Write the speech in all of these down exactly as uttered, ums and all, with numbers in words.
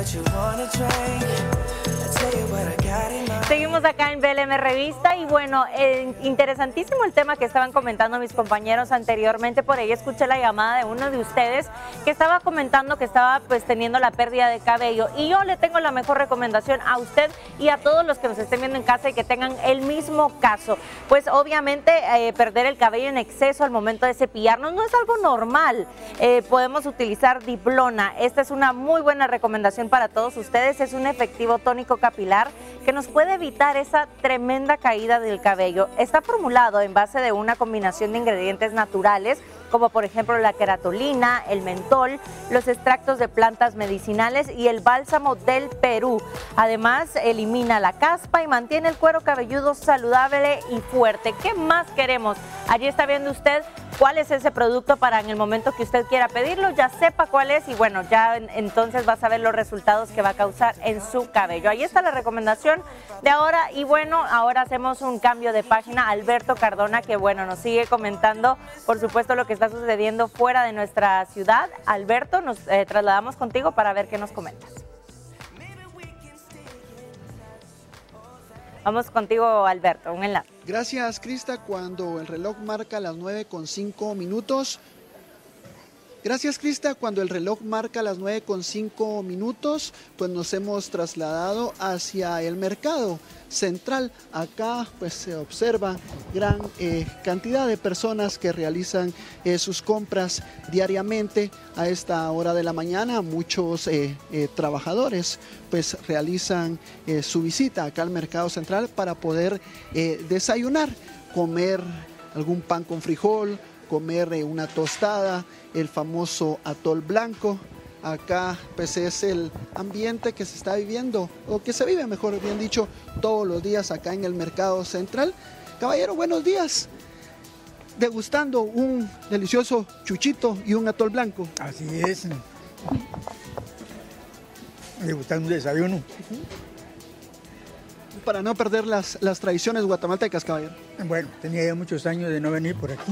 Seguimos acá en B L M Revista y bueno, eh, interesantísimo el tema que estaban comentando mis compañeros anteriormente. Por ahí escuché la llamada de uno de ustedes que estaba comentando que estaba pues teniendo la pérdida de cabello, y yo le tengo la mejor recomendación a usted y a todos los que nos estén viendo en casa y que tengan el mismo caso. Pues obviamente eh, perder el cabello en exceso al momento de cepillarnos no es algo normal. Eh, podemos utilizar Diplona. Esta es una muy buena recomendación para todos ustedes. Es un efectivo tónico capilar que nos puede evitar esa tremenda caída del cabello. Está formulado en base de una combinación de ingredientes naturales, como por ejemplo la queratolina, el mentol, los extractos de plantas medicinales y el bálsamo del Perú. Además, elimina la caspa y mantiene el cuero cabelludo saludable y fuerte. ¿Qué más queremos? Allí está viendo usted cuál es ese producto para en el momento que usted quiera pedirlo, ya sepa cuál es y bueno, ya entonces va a saber los resultados que va a causar en su cabello. Ahí está la recomendación de ahora y bueno, ahora hacemos un cambio de página. Alberto Cardona, que bueno, nos sigue comentando, por supuesto, lo que está sucediendo fuera de nuestra ciudad. Alberto, nos eh, trasladamos contigo para ver qué nos comentas. Vamos contigo, Alberto, un enlace. Gracias, Crista. Cuando el reloj marca las nueve con cinco minutos. Gracias, Crista. Cuando el reloj marca las nueve con cinco minutos, pues nos hemos trasladado hacia el mercado central. Acá pues se observa gran eh, cantidad de personas que realizan eh, sus compras diariamente a esta hora de la mañana. Muchos eh, eh, trabajadores pues realizan eh, su visita acá al mercado central para poder eh, desayunar, comer algún pan con frijol, comer eh, una tostada, el famoso atol blanco. Acá pues es el ambiente que se está viviendo, o que se vive, mejor bien dicho, todos los días acá en el mercado central. Caballero, buenos días. Degustando un delicioso chuchito y un atol blanco. Así es. Degustando un desayuno. Uh-huh. Para no perder las, las tradiciones guatemaltecas, caballero. Bueno, tenía ya muchos años de no venir por aquí.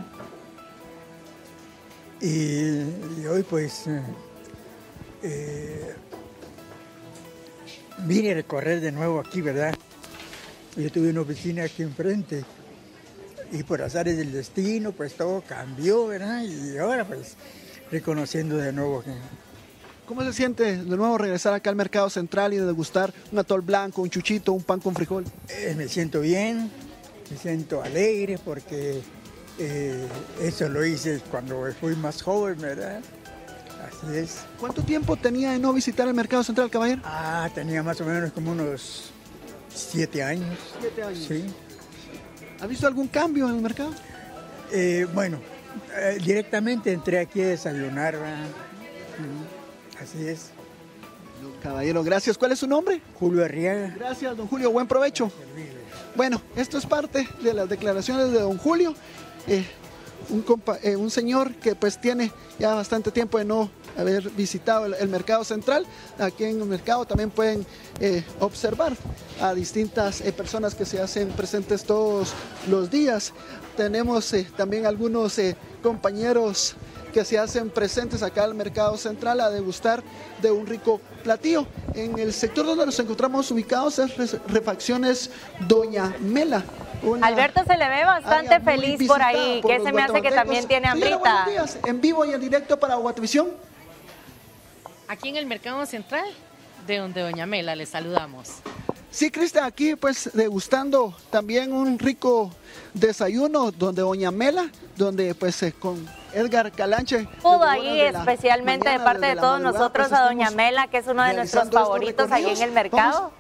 Y, y hoy pues eh, eh, vine a recorrer de nuevo aquí, ¿verdad? Yo tuve una oficina aquí enfrente y por azares del destino pues todo cambió, ¿verdad? Y ahora pues reconociendo de nuevo que... ¿Cómo se siente de nuevo regresar acá al mercado central y de degustar un atol blanco, un chuchito, un pan con frijol? Eh, me siento bien, me siento alegre porque eh, eso lo hice cuando fui más joven, ¿verdad? Así es. ¿Cuánto tiempo tenía de no visitar el mercado central, caballero? Ah, tenía más o menos como unos siete años. ¿Siete años? Sí. ¿Ha visto algún cambio en el mercado? Eh, bueno, eh, directamente entré aquí a desayunar, ¿verdad? Así es. Caballero, gracias. ¿Cuál es su nombre? Julio Arriaga. Gracias, don Julio. Buen provecho. Bueno, esto es parte de las declaraciones de don Julio. Eh, un, compa, eh, un señor que pues tiene ya bastante tiempo de no haber visitado el, el mercado central. Aquí en el mercado también pueden eh, observar a distintas eh, personas que se hacen presentes todos los días. Tenemos eh, también algunos eh, compañeros que se hacen presentes acá al mercado central a degustar de un rico platillo. En el sector donde nos encontramos ubicados es Refacciones Doña Mela. Alberto se le ve bastante feliz por ahí, por que se me hace que también tiene hambrita. Señora, buenos días, en vivo y en directo para Guatevisión. Aquí en el mercado central de donde Doña Mela, le saludamos. Sí, Crista, aquí pues degustando también un rico desayuno donde Doña Mela, donde pues eh, con Edgar Calanche. Pudo ahí especialmente de parte de todos nosotros a Doña Mela, que es uno de nuestros favoritos ahí en el mercado. Vamos.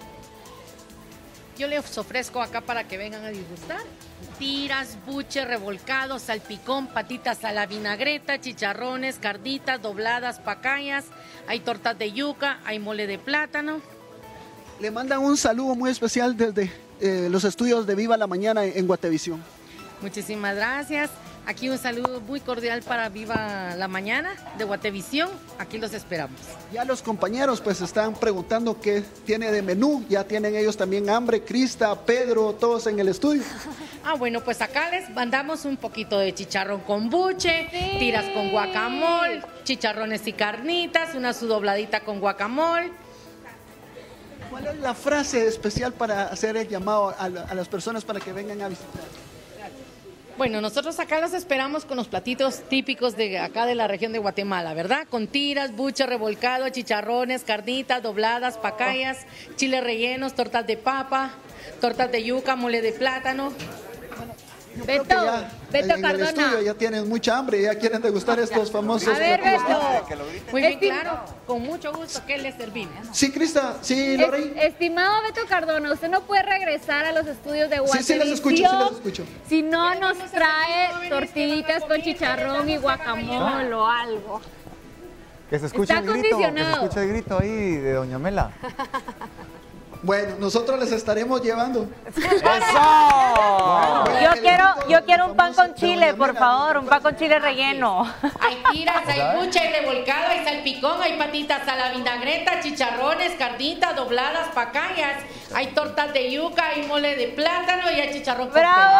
Yo les ofrezco acá para que vengan a disgustar. Tiras, buche, revolcado, salpicón, patitas a la vinagreta, chicharrones, carditas, dobladas, pacayas. Hay tortas de yuca, hay mole de plátano. Le mandan un saludo muy especial desde eh, los estudios de Viva la Mañana en Guatevisión. Muchísimas gracias. Aquí un saludo muy cordial para Viva la Mañana de Guatevisión. Aquí los esperamos. Ya los compañeros pues están preguntando qué tiene de menú. Ya tienen ellos también hambre. Crista, Pedro, todos en el estudio. Ah, bueno, pues acá les mandamos un poquito de chicharrón con buche, sí. tiras con guacamole, chicharrones y carnitas, una sudobladita con guacamole. ¿Cuál es la frase especial para hacer el llamado a, la, a las personas para que vengan a visitar? Bueno, nosotros acá los esperamos con los platitos típicos de acá de la región de Guatemala, ¿verdad? Con tiras, buche revolcado, chicharrones, carnitas, dobladas, pacayas, chiles rellenos, tortas de papa, tortas de yuca, mole de plátano. Yo creo que ya Beto en Cardona. el estudio ya tienen mucha hambre y ya quieren degustar estos famosos A ver, platillos. Beto. Muy bien, claro, con mucho gusto, ¿qué les servimos? Sí, Crista, sí, Lorey. Es, estimado Beto Cardona, usted no puede regresar a los estudios de Guatevisión. Sí, sí, les escucho, sí, les escucho. Si no nos trae tortillitas con chicharrón y guacamole o algo. Que se escuche Está el grito, que se condicionado. escuche el grito ahí de Doña Mela. Bueno, nosotros les estaremos llevando. ¡Eso! Bueno, Yo el quiero, grito yo quiero un pan famoso con de chile, Doña por Mela. favor, un pan con chile relleno. Hay tiras, hay buche, hay revolcado, hay salpicón, hay patitas a la vinagreta, chicharrones, carnitas, dobladas, pacayas, hay tortas de yuca, hay mole de plátano y hay chicharrón con ¡Bravo!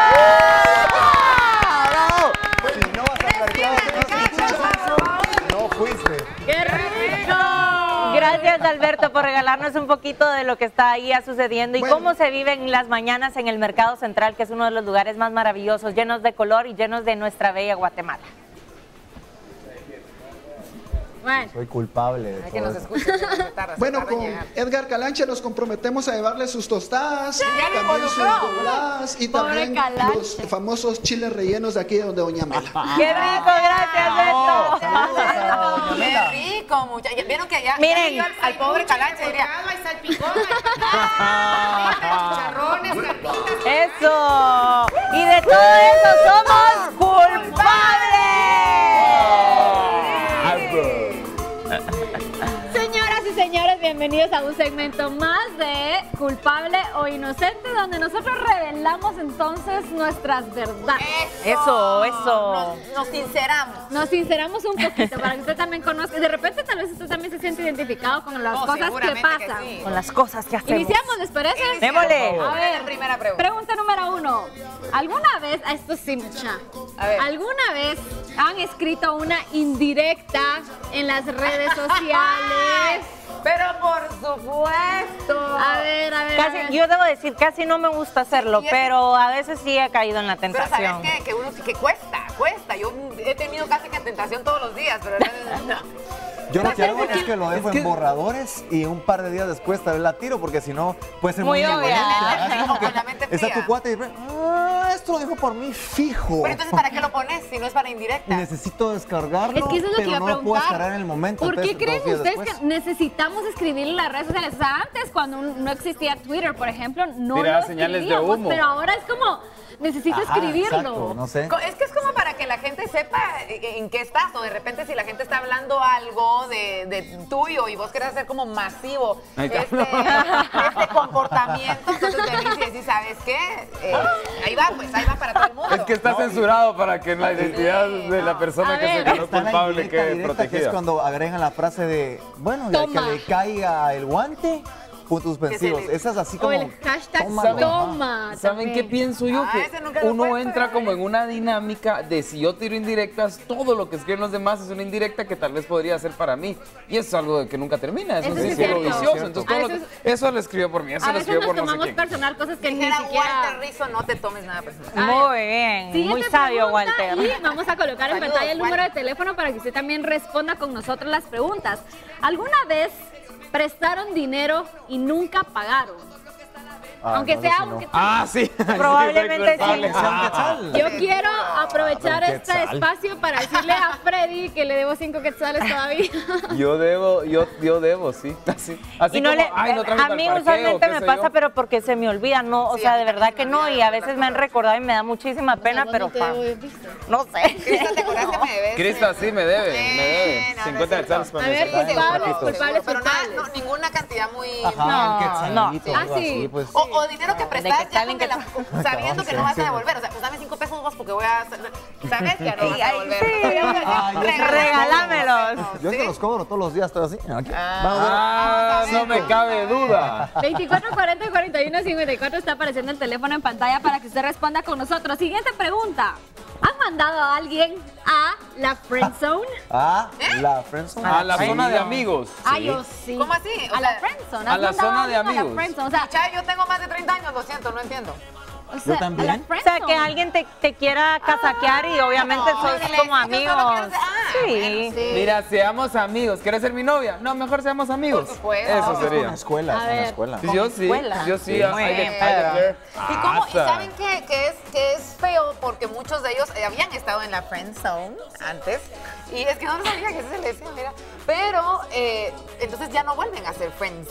¡Bravo! Si no vas a mercado, no fuiste. ¡Qué rico! Gracias, Alberto, por regalarnos un poquito de lo que está ahí sucediendo y Bueno. cómo se viven las mañanas en el Mercado Central, que es uno de los lugares más maravillosos, llenos de color y llenos de nuestra bella Guatemala. Bueno, Soy culpable de todo eso. Bueno, con Edgar Calanche nos comprometemos a llevarle sus tostadas, también sus dobladas y Pobre también Calanche. los famosos chiles rellenos de aquí de donde Doña Mela. ¡Qué rico! ¡Gracias, Beto! Qué rico, muchachos. Vieron que ya, Miren. ya al, al pobre Calanche diría. Hay salpicón, hay chicharrones, carnitas. ¡Eso! Y de todo eso somos culpables. señoras y señores, bienvenidos a un segmento más de Culpable o Inocente, donde nosotros revelamos entonces nuestras verdades. Eso, eso. Nos, nos sinceramos. Nos sinceramos un poquito para que usted también conozca. De repente tal vez usted también se siente identificado con las No, cosas que seguramente que pasan. sí. Con las cosas que hacemos. Iniciamos, ¿les parece? Démosle. A ver, Primera pregunta. pregunta número uno. ¿Alguna vez, a esto sí, mucha, A ver. ¿alguna vez han escrito una indirecta en las redes sociales? Pero por supuesto. A ver, a ver, a ver. Casi, yo debo decir, casi no me gusta hacerlo, Y es- pero a veces sí he caído en la Pero ¿sabes tentación. qué? Que uno que cuesta, cuesta. Yo he tenido casi que tentación todos los días, pero no. Yo lo que Pero hago ¿por qué? es que lo dejo Es que- en borradores y un par de días después tal vez la tiro, porque si no puede ser Muy muy, obvia. egoísta. Así como que Con la mente está fría. tu cuate y ah, esto lo dijo por mí fijo. Pero entonces, ¿para qué lo pones si no es para indirecta? Necesito descargarlo, Es que eso es lo que pero iba a no lo puedo preguntar. descargar en el momento. ¿Por qué entonces, creen dos días ustedes después. que necesitamos escribir en las redes sociales? O sea, antes cuando un- no existía Twitter, por ejemplo, no Tiraba lo señales de escribíamos, humo. pero ahora es como, necesito Ajá, escribirlo. exacto, no sé. Co- Es que es como para que la gente sepa en qué estás, o de repente si la gente está hablando algo de, de tuyo y vos querés hacer como masivo Ahí está. este, este comportamiento, entonces venís y decís, ¿sabes qué? Eh, ahí va, pues, ahí va para todo el mundo. Es que está censurado para que la identidad de la persona A que se ver. declaró Está la culpable indirecta quede directa, que es protegida. cuando agregan la frase de, bueno, ya que Toma. le caiga el guante, puntos suspensivos. Que se le- Esa es así O como... el hashtag tómalo. toma. ¿Saben qué también. pienso yo? Ah, Que ese nunca lo uno he entra puesto, como ¿eh? en una dinámica de si yo tiro indirectas, todo lo que escriben los demás es una indirecta que tal vez podría ser para mí. Y eso es algo de que nunca termina, es Eso un sí es círculo cierto. vicioso. Entonces, A todo lo veces- que- eso lo escribió por mí, eso A lo veces escribió nos por no sé tomamos quién. personal cosas que ni Dijera siquiera... Walter Rizzo, no te tomes nada personal. Muy bien, Siguiente muy sabio, pregunta, Walter. Y vamos a colocar en Saludos, pantalla el número de Walter. teléfono para que usted también responda con nosotros las preguntas. ¿Alguna vez prestaron dinero y nunca pagaron? Ah, Aunque no, sea eso sí un... no. Ah, sí. Probablemente fue culpable. sí. Ah. Yo quiero aprovechar Un este quetzal. espacio para decirle a Freddy que le debo cinco quetzales todavía. Yo debo, yo, yo debo, sí. Así, así Y no como, le, ay, no traje a para el mí parqueo, usualmente qué me sé pasa, yo. pero porque se me olvida, no, o Sí, sea, a de mí verdad también que me no, olvida, y a me veces pasa me han mucho. recordado y me da muchísima pena, pero pa, no sé. Crista, ¿te acordás que me debes? Crista, sí, me debe, me debe. Bien, ahora cincuenta sí. quetzales para A mi ver, celular. culpables, poquito. culpables, Pero nada, no, culpables. ninguna cantidad ya muy... Ajá, el quetzalito, no. algo Ah, sí. así, pues. O, o dinero que prestas que ya salen con que la- sabiendo que no vas a sí. devolver. O sea, pues dame cinco pesos vos porque voy a... ¿Sabes? Ya no vas a Ay, devolver. sí. Entonces, Ay, yo se los Regálamelos. Yo ¿sí? se los cobro todos los días, estoy así. Aquí. Ah, no me cabe duda. veinticuatro cuarenta cuarenta y uno cincuenta y cuatro está apareciendo el teléfono en pantalla para que usted responda con nosotros. Siguiente pregunta. ¿Han mandado a alguien a la friend zone? Ah, la friendzone. A la Sí. zona de amigos. Ah, yo sí. ¿Cómo así? O A la sea, friend zone. a la zona de amigos. A la friend zone. O sea, Ya, yo tengo más de treinta años, lo siento, no entiendo. o sea, también. a la friend O sea, que zone. alguien te, te quiera casaquear y obviamente no, sos dile, como yo solo quiero amigos. ser- ah, Sí. bueno, sí. Mira, seamos amigos. ¿Quieres ser mi novia? No, mejor seamos amigos. Por supuesto. Eso Es sería. una escuela, A es una ver. escuela. Sí, yo sí, escuela. yo sí. Sí. hay Muy de- bien, hay de Pedro. ver. ¿Y, cómo, ¿Y Asa. saben qué, qué es, qué es feo? Porque muchos de ellos eh, habían estado en la friend zone antes. Y es que no lo sabía que eso se le decía, mira. Pero eh, entonces ya no vuelven a ser friends.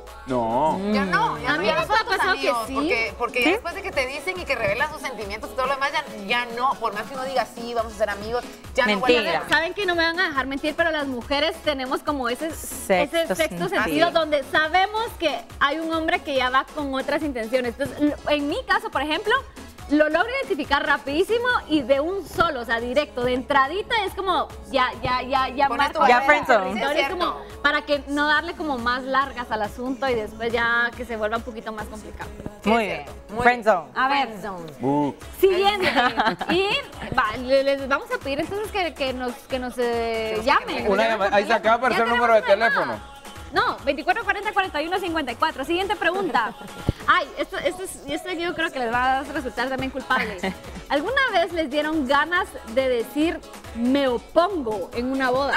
No. Ya no, ya A no, mí ya me no son ha tus pasado que amigos, sí. Porque, porque ya después de que te dicen y que revelan sus sentimientos y todo lo demás, ya, ya no, por más que uno diga sí, vamos a ser amigos, ya no vuelven Mentira. a Saben que no me van a dejar mentir, pero las mujeres tenemos como ese Sexto ese sexto sentido. sentido donde sabemos que hay un hombre que ya va con otras intenciones. Entonces, lo- en mi caso, por ejemplo, lo logro identificar rapidísimo y de un solo, o sea, directo, de entradita es como ya, ya, ya, ya Pones tu marco Ya barrera. friendzone. Sí, es territorio, es cierto. como para que no darle como más largas al asunto y después ya que se vuelva un poquito más complicado. Sí, Muy es bien. cierto, muy Friend bien. zone. A ver, Friendzone. Uh. siguiente. Y va, le- les vamos a pedir entonces que, que nos, que nos eh, llamen. Una llamada. Ahí se acaba de aparecer el Ya número de tenemos una teléfono. llamada. No, veinticuatro cuarenta cuarenta y uno cincuenta y cuatro. Siguiente pregunta. Ay, esto, esto, es- esto yo creo que les va a resultar también culpable. ¿Alguna vez les dieron ganas de decir me opongo en una boda?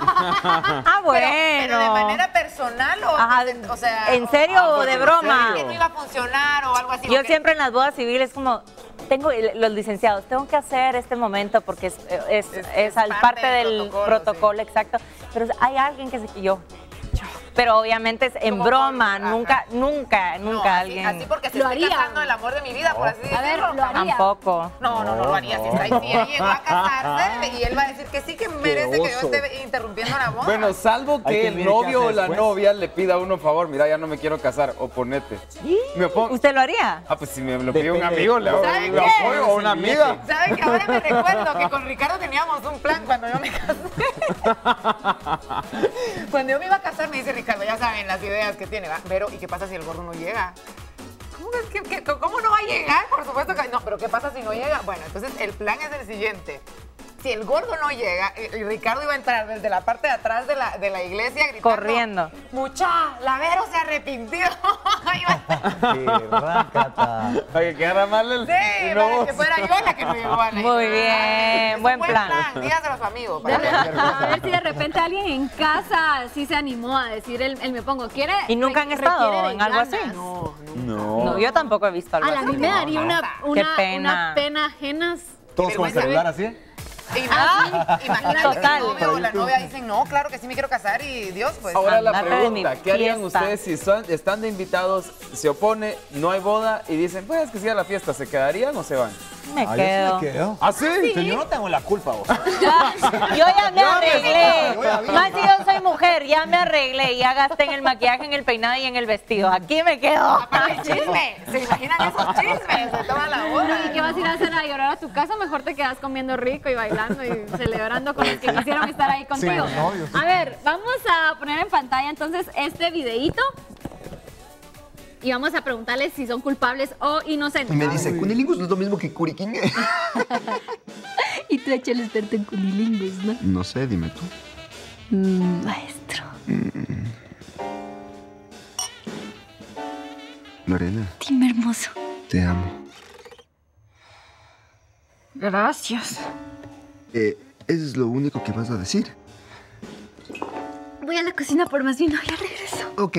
Ah, bueno. Pero, pero de manera personal o, Ajá, o sea, ¿en serio Ah, o pues, de ¿en broma? que no iba a funcionar o algo así. Yo porque- siempre en las bodas civiles como tengo los licenciados, tengo que hacer este momento porque es, es, Es- es es al parte parte del del protocolo, protocolo, exacto. Pero hay alguien que se yo, yo. Pero obviamente es en Como broma, por- ajá. nunca, nunca, No, nunca así, alguien. así porque se Lo está haría. casando el amor de mi vida, por así decirlo. A ver, lo haría. Tampoco. No, no, no lo haría. Si, está ahí, si él llegó a casarse y él va a decir que sí que merece que yo oso. esté interrumpiendo la boda. Bueno, salvo Hay que que el ver qué novio hace o la después. novia le pida a uno favor. Mira, ya no me quiero casar. Oponete. Me opongo. ¿Usted lo haría? Ah, pues si me lo pide un Depende. amigo, le, ¿Saben le qué? apoyo o una amiga. ¿Saben que ahora me recuerdo que con Ricardo teníamos un plan cuando yo me casé? Cuando yo me iba a casar, me dice Ricardo, ya saben las ideas que tiene, ¿va? Pero, ¿y qué pasa si el gordo no llega? ¿Cómo, es que, que- cómo no va a llegar? Por supuesto que no, pero ¿qué pasa si no llega? Bueno, entonces el plan es el siguiente. Si el gordo no llega, y Ricardo iba a entrar desde la parte de atrás de la, de la iglesia gritando. Corriendo. Mucha, la Vero se arrepintió. Iba a- Qué rácata. Para que quedara mal el. Sí, y para no que vos. fuera yo la que no llegó a la Muy iglesia. bien, Es un buen plan. Dígaselo a su amigo. De para re- que- a ver si de repente alguien en casa sí se animó a decir el, el me pongo. ¿Quiere? ¿Y nunca han re- estado requiere de en algo así? ganas. No, no. No. No, yo tampoco he visto algo A la así. mí me daría una, una, Qué pena. una pena ajenas. Todos con el vergüenza. celular así. Imagínate, imagínate Total. que el novio o la novia dicen, no, claro que sí me quiero casar y Dios, pues. Ahora la Andate de mi pregunta, ¿qué harían fiesta. ustedes si son, están de invitados, se opone, no hay boda y dicen, pues que siga la fiesta, ¿se quedarían o se van? Me Ah, yo sí quedo. me quedo. ¿Ah, sí? Sí, yo no tengo la culpa, vos. Ya, yo ya me arreglé. Yo ya vi. Más si yo soy mujer, ya me arreglé. Ya gasté en el maquillaje, en el peinado y en el vestido. Aquí me quedo. Aparte el chisme, ¿se imaginan esos chismes de toda la boda? ¿Y qué vas a ir a hacer? ¿A llorar a tu casa? Mejor te quedas comiendo rico y bailando y celebrando con los que quisieron estar ahí contigo. los novios. A ver, vamos a poner en pantalla entonces este videíto y vamos a preguntarles si son culpables o inocentes. Y me dice, cunilingus no es lo mismo que curiquingue. Y tú échale experto en cunilingos, ¿no? No sé, dime tú. Mm, maestro. Lorena, Dime hermoso. te amo. Gracias. Eh, ¿eso es lo único que vas a decir? Voy a la cocina por más vino, ya regreso. Ok.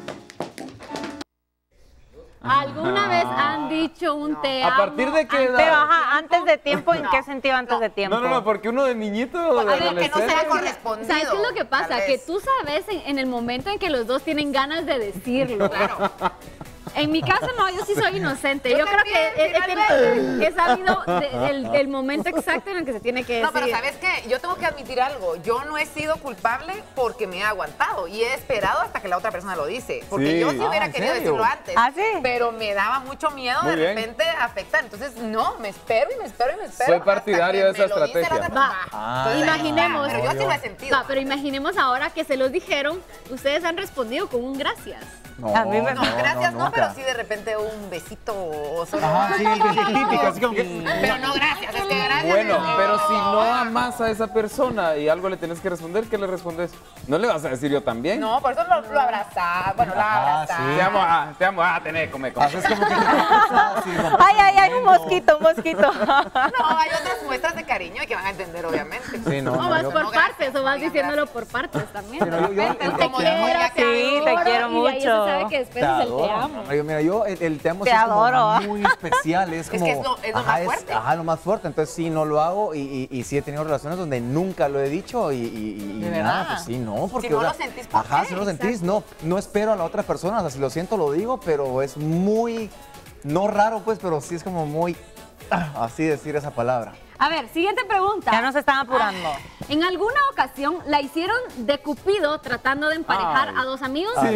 ¿Alguna vez han dicho un te amo? ¿A partir de qué edad? Pero ajá, antes de tiempo, ¿en qué sentido antes de tiempo? No, no, no, porque uno de niñito, de A ver, que no adolescente. sea correspondido. ¿Sabes qué es lo que pasa? tal Que vez. tú sabes en, en el momento en que los dos tienen ganas de decirlo. Claro. En mi caso no, yo sí soy inocente. Yo, yo creo que he, he, he sabido de, el, el momento exacto en el que se tiene que decir. No, pero ¿sabes qué? Yo tengo que admitir algo. Yo no he sido culpable porque me he aguantado y he esperado hasta que la otra persona lo dice. Porque Sí. yo sí Ah, hubiera ¿en querido serio? decirlo antes. ¿Ah, sí? Pero me daba mucho miedo Muy de bien. repente afectar. Entonces, no, me espero y me espero y me espero. Soy hasta partidario que de esa me lo dice la estrategia. otra Va. persona. Ah. Entonces, Imaginemos. Pero yo sí lo he sentido. Va, pero imaginemos ahora que se los dijeron, ustedes han respondido con un gracias. No, A mí me- No, gracias, no, nunca. pero sí de repente un besito o solo. Ajá, sí, el besito típico, así como que... Pero no gracias, es que gracias. Bueno, es- pero si no amas a esa persona y algo le tenés que responder, ¿qué le respondes? ¿No le vas a decir yo también? No, por eso lo, lo abrazaba. Bueno, la Ah, abrazaba. sí. Te amo, ah, te amo, ah, tené, come, come. Haces como que te sí, no. Ay, ay, ay, un mosquito, un mosquito. No, hay otras muestras de cariño y que van a entender, obviamente. Sí, no, O no, vas yo- por no, partes, gracias, o vas no, diciéndolo gracias. por partes también. Pero yo- yo- Te el- como quiero, diría te sí, te adoro, quiero y ahí se mucho. sabe que después es el te amo. Yo, mira, yo el, el te amo Te sí es como adoro. muy especial, es que como... es lo- es lo ajá, más fuerte. Ajá, lo más fuerte, entonces sí, no lo hago y, y, y sí he tenido relaciones donde nunca lo he dicho y, y, y ¿De nada, verdad? pues sí, no, porque... Si no o sea, lo sentís, ¿por Ajá, qué? si no lo sentís, no, no espero a la otra persona, o sea, si lo siento lo digo, pero es muy, no raro pues, pero sí es como muy, ah, así decir esa palabra. A ver, siguiente pregunta. Ya nos están apurando. ¿En alguna ocasión la hicieron de Cupido tratando de emparejar Ay. a dos amigos? Sí, yo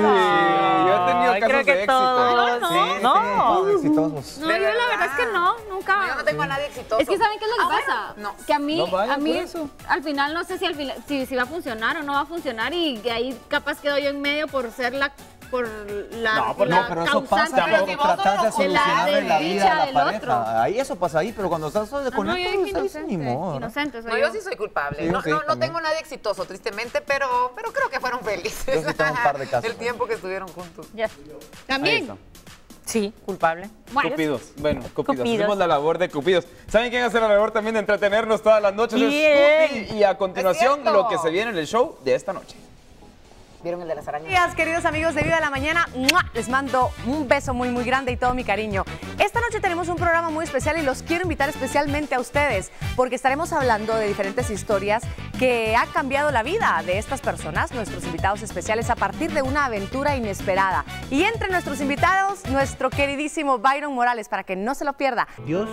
he tenido Ay, casos creo que de éxito. todos. No, Sí, no. no. Exitosos. No, ¿De yo la verdad? verdad es que no, nunca. No, yo no tengo a nadie exitoso. Es que ¿saben qué es lo que Ah, pasa? bueno, no. Que a mí, No vaya a mí por eso. al final no sé si, al final, si, si va a funcionar o no va a funcionar y que ahí capaz quedo yo en medio por ser la por la, No, por- la No, pero eso pasa causante pero cuando si vos tratas de solo lo solucionarle la desdicha vida a la del pareja. otro. Ahí eso pasa ahí, pero cuando estás de Ah, con no, él, yo pues, dije es ni inocente, modo, ¿no? inocente soy No, yo. yo sí soy culpable. Sí, no, sí, no, no también. tengo nadie exitoso, tristemente, pero, pero creo que fueron felices. Yo sí tengo un par de casos. El tiempo que estuvieron juntos. Ya. Ahí También. está. Sí, culpable. Bueno, Cupidos, bueno, Cupidos. Cupidos. Hicimos la labor de Cupidos. ¿Saben quién hace la labor también de entretenernos todas las noches? Es Bien. Cupi. Y a continuación, cierto. lo que se viene en el show de esta noche. ¿Vieron el de las arañas? Buenos días, queridos amigos de Vida de la Mañana. ¡Mua! Les mando un beso muy, muy grande y todo mi cariño. Esta noche tenemos un programa muy especial y los quiero invitar especialmente a ustedes porque estaremos hablando de diferentes historias que han cambiado la vida de estas personas, nuestros invitados especiales, a partir de una aventura inesperada. Y entre nuestros invitados, nuestro queridísimo Byron Morales, para que no se lo pierda. Dios,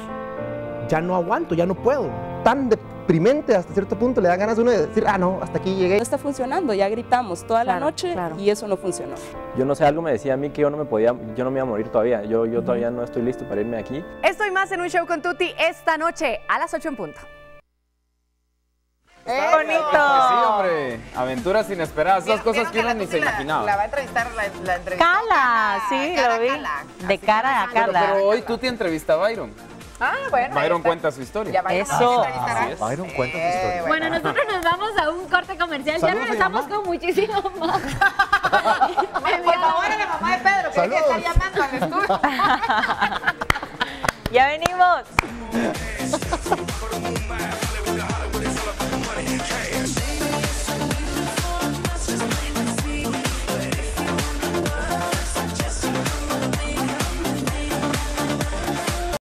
ya no aguanto, ya no puedo. Tan deprimente hasta cierto punto, le da ganas a uno de decir, ah, no, hasta aquí llegué. No está funcionando, ya gritamos toda la Claro, noche claro. y eso no funcionó. Yo no sé, algo me decía a mí que yo no me podía, yo no me iba a morir todavía. Yo, yo todavía no estoy listo para irme de aquí. Estoy más en un show con Tuti esta noche a las ocho en punto. ¡Qué Sí, bonito! hombre. Aventuras inesperadas, esas cosas que uno ni se La imaginaba. va a entrevistar la, la entrevistó Cala, sí, cara lo vi. Cala. De Así cara a que- Pero, Carla. pero hoy tú te entrevista a Byron. Ah, bueno. ahí Byron está. cuenta su historia. Ya Byron Eso. nos entrevistará. Así es. Byron cuenta su Eh, historia. Bueno, nosotros nos vamos a un corte comercial. Ya Saludos, regresamos mi con muchísimo más. Por favor, a la mamá de Pedro, que hay que Saludos. estar llamando al estudio.